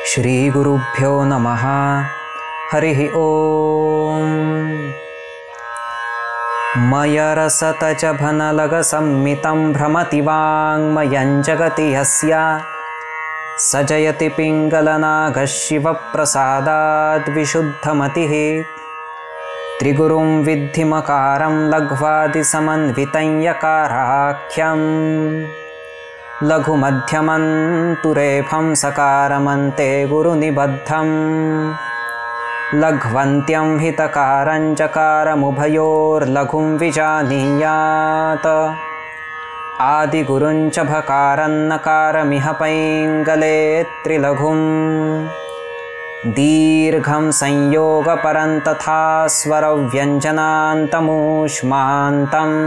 श्रीगुरुभ्यो नमः। हरिः ओम्। मयरसतजभनलगसंमितं भ्रमति वाङ्मयं जगति यस्य स जयति पिङ्गलनागः शिवप्रसादाद् विशुद्धमतिः। त्रिगुरुं विद्धिमकारं लघ्वादिसमन्वितं यकाराख्यं लघुमध्यमन्तुरेफं सकारमन्ते गुरुनिबद्धं लघ्वन्त्यं हितकारं जकारमुभयोर्लघुं विजानीयात्। आदिगुरुं च भकारं नकारमिह पैङ्गले त्रिलघुं दीर्घं संयोगपरं तथा स्वरव्यञ्जनान्तमूष्मान्तम्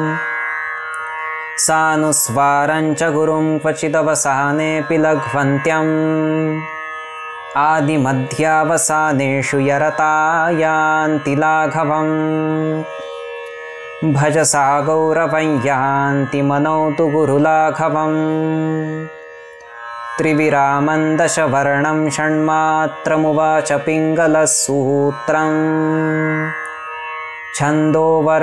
सानुस्वारं च गुरुं क्वचिदवसानेऽपि लघ्वन्त्यम् आदिमध्यावसानेषु यरता यान्ति लाघवम्। भजसा गौरवं यान्ति मनौ तु गुरुलाघवम्। त्रिविरामं दशवर्णं षण्मात्रमुवाच पिङ्गलसूत्रम् छन्दो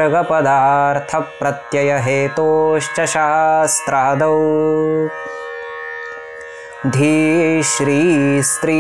वर्गपदार्थप्रत्ययहेतोश्च शास्त्रादौ। धी श्री स्त्री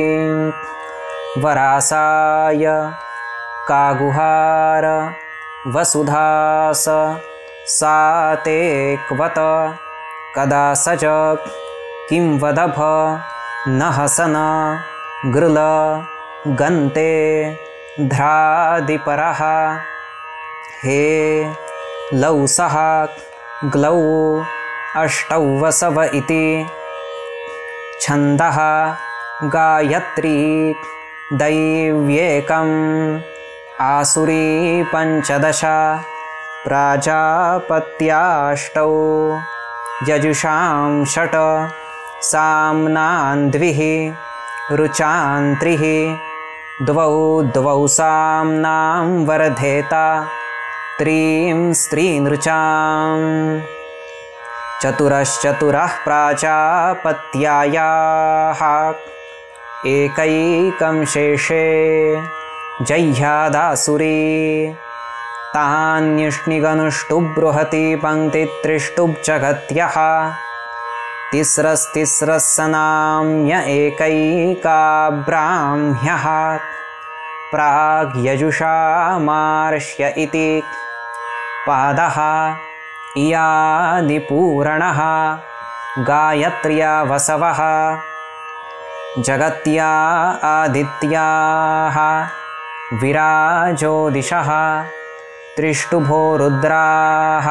वरासाय कागुहार वसुधास साते क्वत कदा सज किं वदभ नहसन गृल गन्ते ध्रादिपरः। हे लौसः ग्लौ अष्टौ वसव इति छन्दः गायत्री दैव्येकम् आसुरी पञ्चदश प्राजापत्याष्टौ यजुषां षट् साम्नां द्विः रुचां त्रिः द्वौ द्वौ साम्नां वर्धेता त्रीं स्त्रीनृचाम्। चतुरश्चतुरः प्राजापत्यायाः एकैकं शेषे जह्यादासुरी तान्युष्णिगनुष्टुब्रुहति पङ्क्तित्रिष्टुब्जगत्यः। तिस्रस्तिस्रः सनाम्य एकैका ब्राह्म्यः प्राग्यजुषामार्ष्य इति पादः इयादिपूरणः गायत्र्या वसवः जगत्या आदित्याः विराजो दिशः त्रिष्टुभो रुद्राः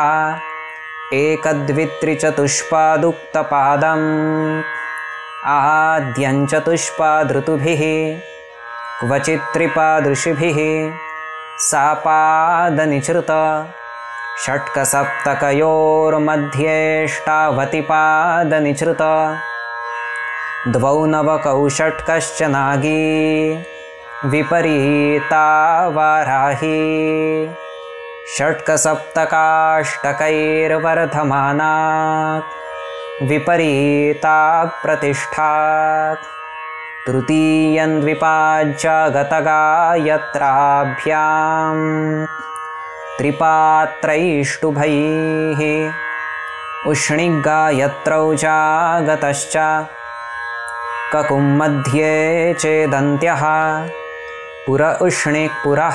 एकद्वित्रिचतुष्पादुक्तपादम् आद्यं चतुष्पादृतुभिः क्वचित्त्रिपादृशिभिः सापादनिचृत षट्कसप्तकयोर्मध्येष्टावतिपादनिचृत द्वौ नवकौ षट्कश्च नागी विपरीता वाराही षट्कसप्तकाष्टकैर्वर्धमाना विपरीता प्रतिष्ठा। तृतीयं द्विपाज्यगतगायत्राभ्यां त्रिपात्रैष्टुभैः उष्णिगायत्रौ जागतश्च ककुं मध्ये चेदन्त्यः पुर उष्णिक्पुरः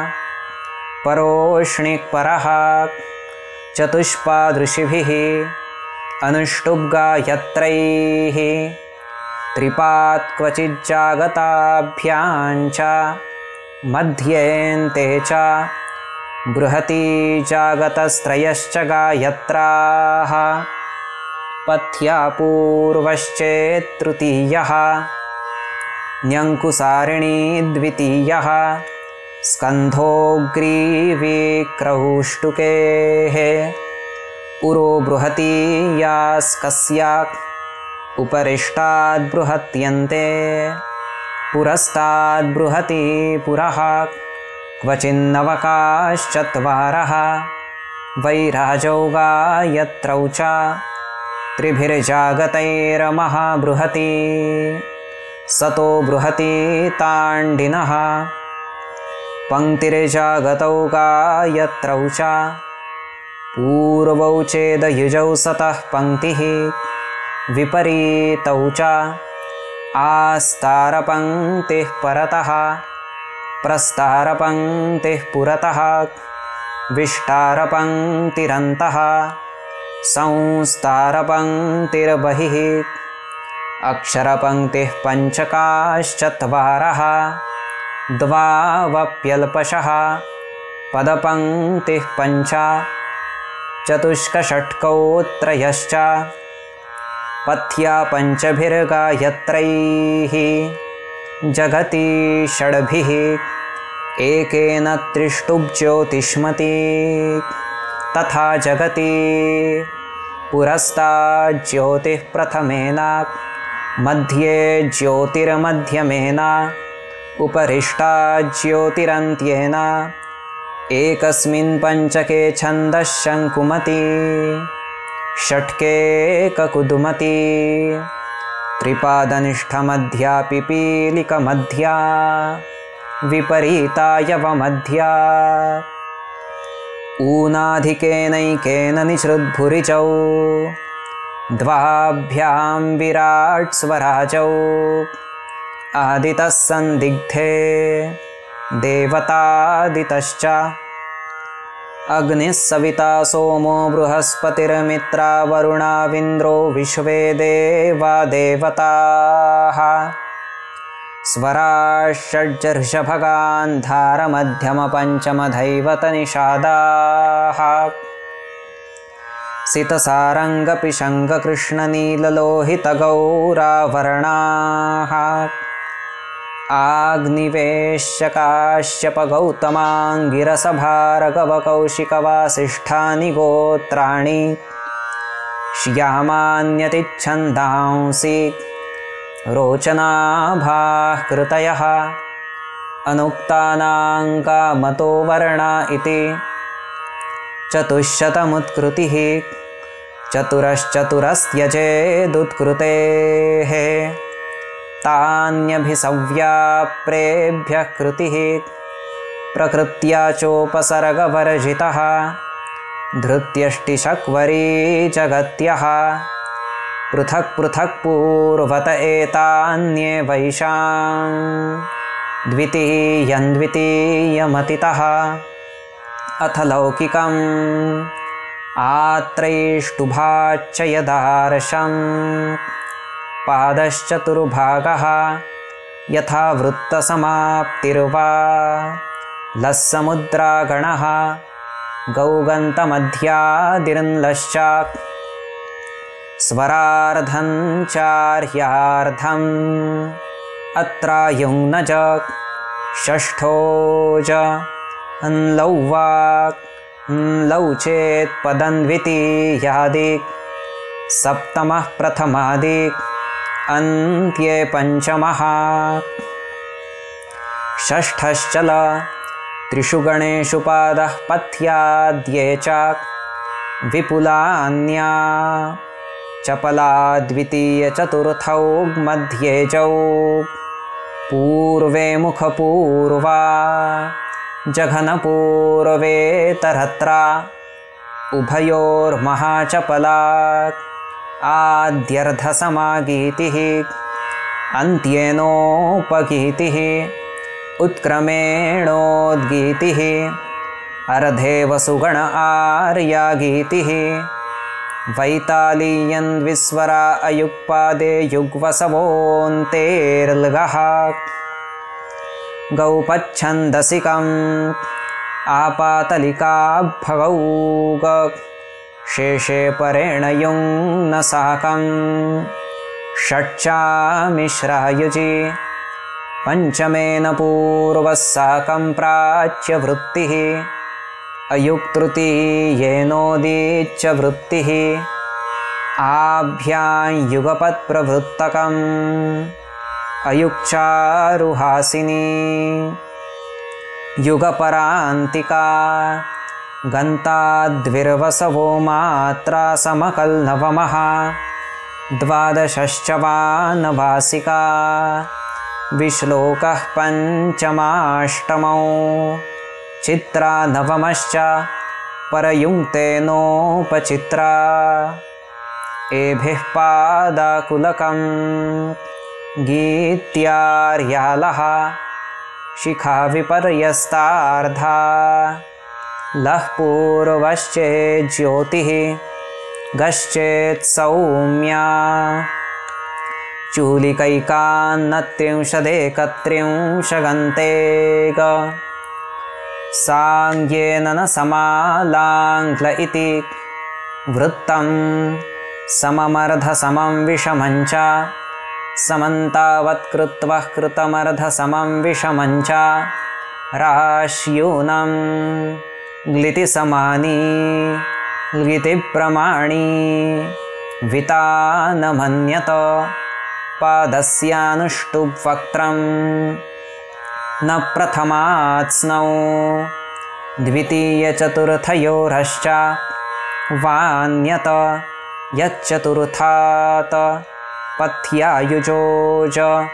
परोष्णिक्परः चतुष्पादृशिभिः अनुष्टुप्गायत्रैः त्रिपात् क्वचिज्जागताभ्यां च मध्येन्ते च बृहती जागतस्त्रयश्च गायत्राः पथ्या पूर्वश्चेत्तृतीयः न्यङ्कुसारिणी द्वितीयः स्कन्धोऽग्रीविक्रौष्टुकेः उरो बृहतीयास्कस्या उपरिष्टाद्बृहत्यन्ते पुरस्ताद्बृहती पुरः क्वचिन्नवकाश्चत्वारः वैराजौ गायत्रौ च त्रिभिर्जागतैर्महाबृहती सतो बृहती ताण्डिनः पङ्क्तिर्जागतौ गायत्रौ च पूर्वौ चेदयुजौ सतः पङ्क्तिः विपरीतौ च आस्तारपङ्क्तिः परतः प्रस्तारपङ्क्तिः पुरतः विष्टारपङ्क्तिरन्तः संस्तारपङ्क्तिर्बहिः अक्षरपङ्क्तिः पञ्चकाश्चत्वारः द्वावप्यल्पशः पदपङ्क्तिः पञ्च चतुष्कषट्कौ त्रयश्च पथ्या पञ्चभिर्गायत्रैः जगति षड्भिः एकेन त्रिष्टुब्ज्योतिष्मती तथा जगति पुरस्ताज्योतिः प्रथमेन मध्ये ज्योतिर्मध्यमेन उपरिष्टाज्योतिरन्त्येन एकस्मिन् पञ्चके छन्दः शङ्कुमती षट्के ककुदुमती त्रिपादनिष्ठमध्या पिपीलिकमध्या विपरीतायवमध्या ऊनाधिकेनैकेन निसृद्भुरिचौ द्वाभ्यां विराट् स्वराजौ आदितः सन्दिग्धे देवतादितश्च अग्निः सविता सोमो बृहस्पतिर्मित्रा वरुणाविन्द्रो विश्वे देवा देवताः स्वराश्षड्जर्षभगान्धारमध्यमपञ्चमधैवतनिषादाः सितसारङ्गपिशङ्गकृष्णनीललोहितगौरावर्णाः आग्निवेश्यकाश्यपगौतमाङ्गिरसभार्गवकौशिकवासिष्ठानि गोत्राणि श्यामान्यतिच्छन्दांसि रोचनाभाः कृतयः अनुक्तानाङ्कामतो वर्णा इति चतुश्शतमुत्कृतिः चतुरश्चतुरस्त्यजेदुत्कृतेः तान्यभिसव्याप्रेभ्यः कृतिः प्रकृत्या चोपसर्गवर्जितः धृत्यष्टिशक्वरी जगत्यः पृथक् पृथक् पूर्वत एतान्ये वैशां द्वितीयं द्वितीयमतितः अथ लौकिकम् आत्रैष्टुभाच्च यदार्शं पादश्चतुर्भागः यथा वृत्तसमाप्तिर्वा लस्समुद्रागणः गौगन्तमध्यादिर्लश्च स्वरार्धं चार्यार्धम् अत्रायुङ्नज षष्ठोज न्लौवाक् न्लौ चेत्पदं द्वितीयादिक् सप्तमः प्रथमादिक् अन्त्ये पञ्चमः षष्ठश्चल त्रिषु गणेषु पादः पथ्याद्ये च विपुलान्या चपला द्वितीयचतुर्थौ मध्ये जौ पूर्वे मुखपूर्वा जघनपूर्वेतरत्रा उभयोर्महाचपला आद्यर्धसमागीतिः अन्त्येनोपगीतिः उत्क्रमेणोद्गीतिः अर्धे वसुगण आर्यागीतिः वैतालीयन्द्विस्वरा अयुक्पादे युग्वसवोऽन्तेर्लगः गौपच्छन्दसिकम् आपातलिकाभगौग शेषे परेण युङ् साकं षट्चामिश्रायुजि पञ्चमेन पूर्वः साकं प्राच्यवृत्तिः अयुक्तृतीयेनोदीच्च वृत्तिः आभ्यां युगपत्प्रवृत्तकम् अयुक्चारुहासिनी युगपरान्तिका गन्ताद्विर्वसवो मात्रा समकल्नवमः द्वादशश्च वानवासिका विश्लोकः पञ्चमाष्टमौ चित्रा नवमश्च परयुङ्क्तेनोपचित्रा एभिः पादाकुलकं गीत्यार्यालः शिखा विपर्यस्तार्धा लः पूर्वश्चेज्योतिः गश्चेत् सौम्या चूलिकैकान्नत्रिंशदेकत्रिंशगन्तेक साङ्ख्येन न समालाङ्घ्ल इति वृत्तं सममर्धसमं विषमं च समन्तावत्कृत्वः कृतमर्धसमं विषमं च राश्यूनं ग्लितिसमानी ग्लितिप्रमाणी वितानमन्यत पादस्यानुष्टुप्वक्त्रं न प्रथमात्स्नौ द्वितीयचतुर्थयोरश्च वान्यत यच्चतुर्थात् पथ्यायुजोज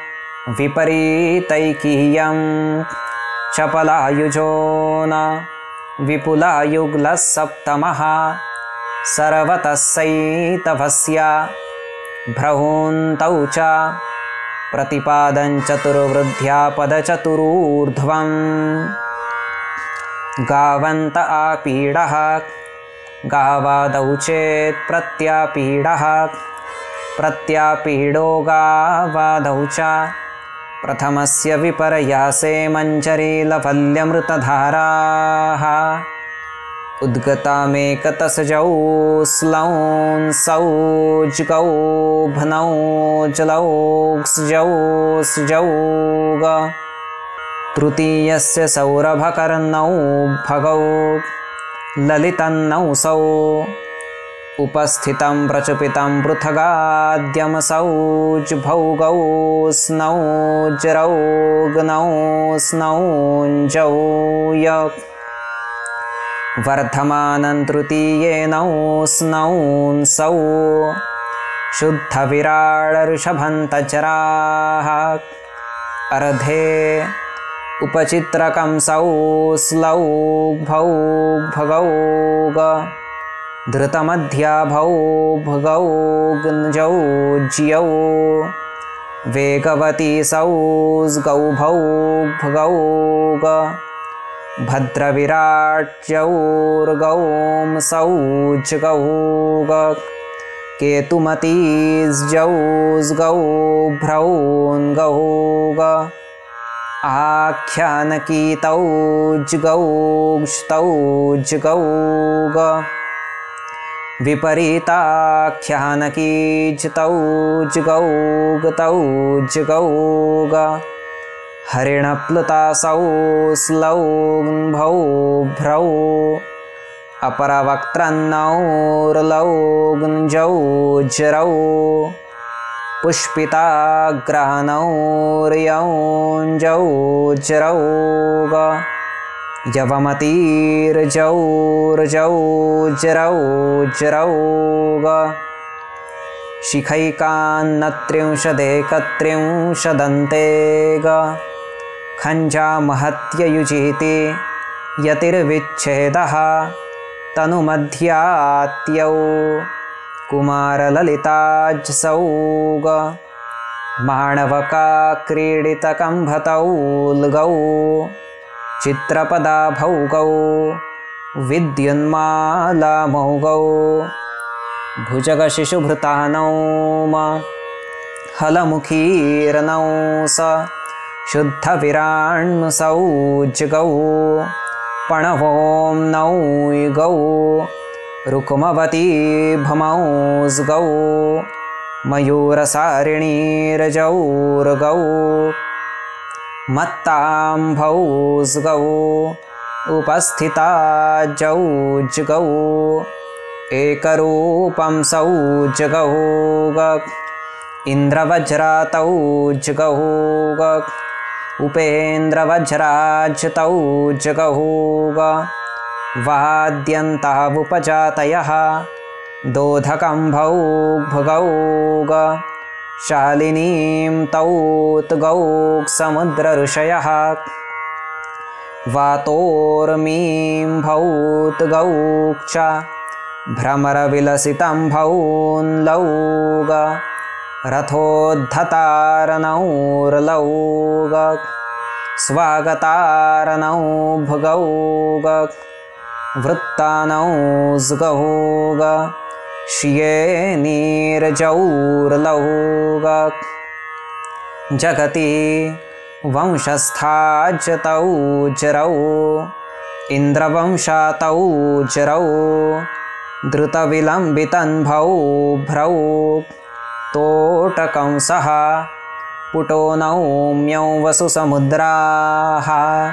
विपरीतैकीयं चपलायुजो न विपुलायुग्लः सप्तमः सर्वतः सैतवस्य भ्रऊन्तौ च प्रतिपादं चतुर्वृद्ध्या पदचतुरूर्ध्वं गावन्त आपीडः गावादौ चेत् प्रत्यापीडः प्रत्यापीडो गावादौ च प्रथमस्य विपर्यासे मञ्जरीलवल्यमृतधाराः उद्गतामेकतसजौ स्लौं सौज्गौ भनौ जलौ स्जौ स्जौग तृतीयस्य सौरभकर्णौ भगौ ललितन्नौ सौ उपस्थितं प्रचुपितं पृथगाद्यं सौज्भौगौ स्नौ जरौग्नौ स्नौञ्जौ यक् वर्धमानं तृतीयेनौ स्नौं सौ शुद्धविराडऋषभन्तचराः अर्धे उपचित्रकं सौ स्लौ भौ भगौग धृतमध्याभौ भगौग्नजौ ज्यौ वेगवती सौस्गौ भौ भगौग भद्रविराट्यौर्गौं सौज्गौग केतुमतीस्जौस्गौ भ्रौन्गौग आख्यानकीतौज्गौस्तौज्गौग विपरीताख्यानकीज्तौज्गौगतौज्गौग हरिणप्लुतासौ स्लौग्भौ भ्रौ अपरवक्त्रन्नौर्लौग्जौ जरौ पुष्पिताग्रहणौर्यौञ्जौ जरौग यवमतीर्जौर्जौ जरौ जरौग शिखैकान्नत्रिंशदेकत्रिंशदन्तेग खञ्जामहत्ययुजीति यतिर्विच्छेदः तनुमध्यात्यौ कुमारललिताज्सौग माणवकाक्रीडितकम्भतौल्गौ चित्रपदाभौगौ विद्युन्मालामौगौ भुजगशिशुभृतानौम हलमुखीर्नौ स शुद्धविराण्सौज्गौ पणवों नौगौ रुक्मवती भमौस्गौ मयूरसारिणीरजौर्गौ मत्ताम्भौस्गौ उपस्थिता जौज्गौ एकरूपं सौज्गौग इन्द्रवज्रातौज्गौग उपेन्द्रवज्राजतौज्गौग वाद्यन्तावुपजातयः दोधकम्भौ भुगौग शालिनीं तौद्गौक्समुद्रऋषयः वातोर्मीं भौद्गौक् च भ्रमरविलसितं भौन्लौग रथोद्धतारनौर्लौग स्वागतारनौ भुगौग वृत्तानौज्गौग श्येनीर्जौर्लौग जगति वंशस्थाजतौ जरौ इन्द्रवंशातौ जरौ धृतविलम्बितन्भौ भ्रौ तोटकंसः पुटो नौम्यौ वसुसमुद्राः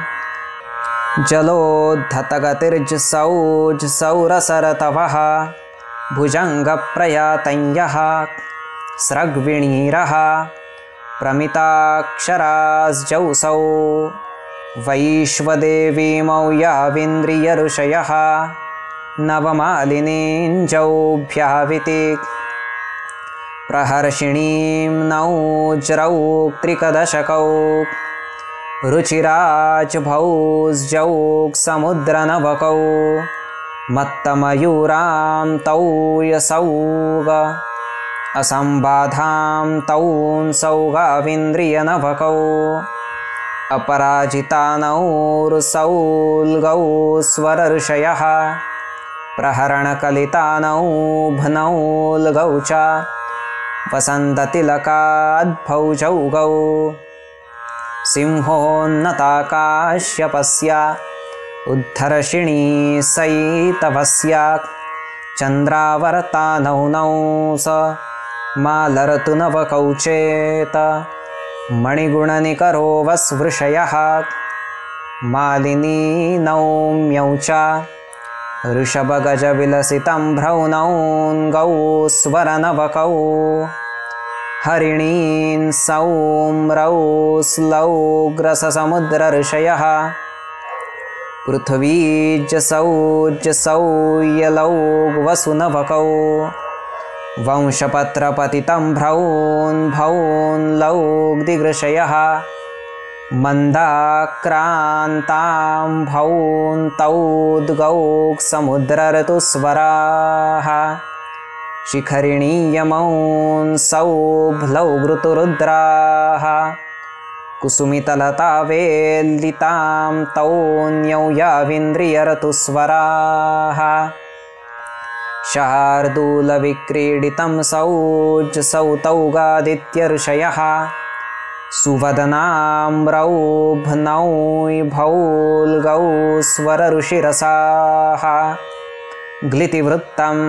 जलोद्धतगतिर्जसौजसौरसरतवः भुजङ्गप्रयातञ्यः स्रग्विणीरः प्रमिताक्षरास्जौसौ वैश्वदेवीमौ याविन्द्रियऋषयः नवमालिनीञ्जौभ्याविति प्रहर्षिणीं नौज्रौ त्रिकदशकौ रुचिराजभौज्जौ समुद्रनवकौ मत्तमयूरां तौ यसौग असम्बाधां तौंसौगाविन्द्रियनवकौ अपराजितानौरुसौल्गौ स्वरऋषयः प्रहरणकलितानौभ्नौल्गौ च वसन्ततिलकाद्भौजौगौ सिंहोन्नताकाश्यपस्य उद्धर्षिणी सैतवस्य चन्द्रावर्तानौ स मालरतु नवकौ चेत मणिगुणनिकरो वस्वृषयः मालिनी नौम्यौ च ऋषभगजविलसितं भ्रौनौङ्गौ स्वरनवकौ हरिणीन् सौम्रौ स्लौग्रससमुद्रऋषयः पृथ्वीजसौजसौ यलौवसुनवकौ वंशपत्रपतितं भौन्लौग्दिगृषयः मन्दाक्रान्तां भौन्तौद्गौक्समुद्रऋतुस्वराः शिखरिणीयमौंसौभ्लौघृतुरुद्राः कुसुमितलतावेल्लितां तौन्यौ याविन्द्रियऋतुस्वराः शार्दूलविक्रीडितं सौजसौ तौगादित्यऋषयः सुवदनाम्रौभ्नौ भौल्गौ स्वरऋषिरसाः ग्लितिवृत्तं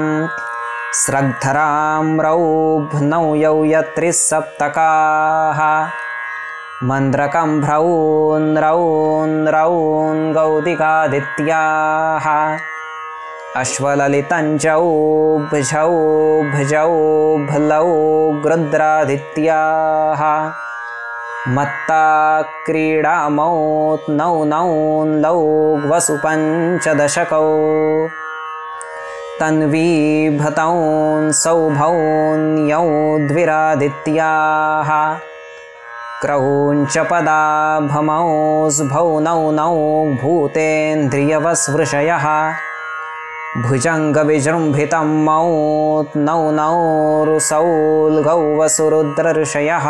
स्रग्धराम्रौभ्नौ यौ यत्रिसप्तकाः मन्द्रकं भ्रौन्रौन्रौन्गौदिकादित्याः अश्वललितञ्जौ भुजौ भुजौ भ्लौ गृद्रादित्याः मत्ता क्रीडामौत् नौ नौन्लौ वसुपञ्चदशकौ तन्वीभतौंसौभौन्यौ द्विरादित्याः क्रौञ्चपदाभमौस्भौ नौ नौ भूतेन्द्रियवस्वृषयः भुजङ्गविजृम्भितं मौत् नौ नौरुसौल्गौ वसुरुद्रऋषयः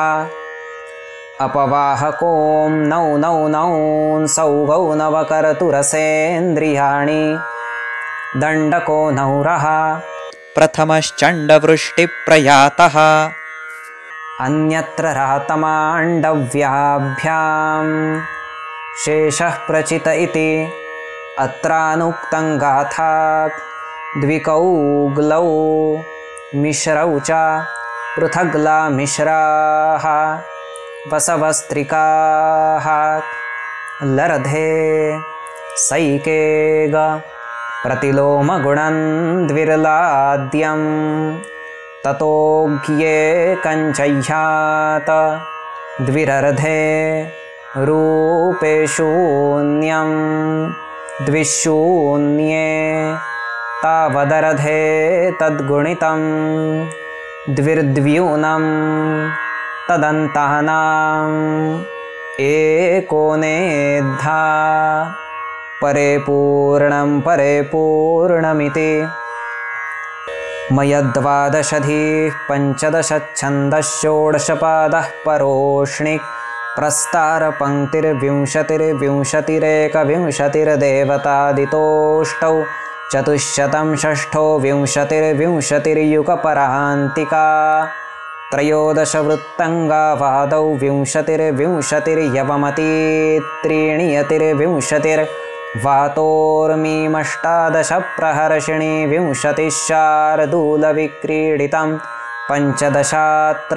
अपवाहकों नौ नौ नौंसौगौ नवकरतुरसेन्द्रियाणि दण्डको नौरः प्रथमश्चण्डवृष्टिप्रयातः अन्यत्र रातमाण्डव्याभ्यां शेषः प्रचित इति अत्रानुक्तं गाथा द्विकौग्लौ मिश्रौ च पृथग्ला मिश्राः वसवस्त्रिकाः लरधे सैकेग प्रतिलोमगुणं द्विर्लाद्यं ततोऽज्ञे कञ्चह्यात द्विरर्धे रूपे शून्यं द्विशून्ये तावदर्धे तद्गुणितं द्विर्द्व्यूनं तदन्तानाम् एकोनेद्धा परे पूर्णमिति मयद्वादशधिः पञ्चदशच्छन्दः षोडशपादः परोष्णिक् प्रस्तारपङ्क्तिर्विंशतिरेकविंशतिर्देवतादितोष्टौ चतुश्शतं षष्ठो विंशतिर्युगपरान्तिका त्रयोदशवृत्तङ्गावादौ विंशतिर्यवमती त्रीणि यतिर्विंशतिर्वातोर्मीमष्टादशप्रहर्षिणी विंशतिशार्दूलविक्रीडितं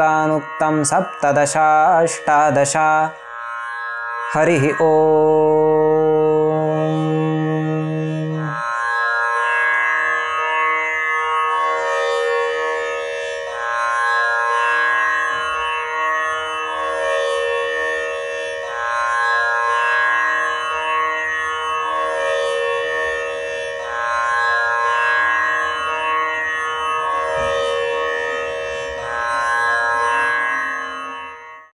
पञ्चदशात्रानुक्तं सप्तदशाष्टादश हरिः ओम्।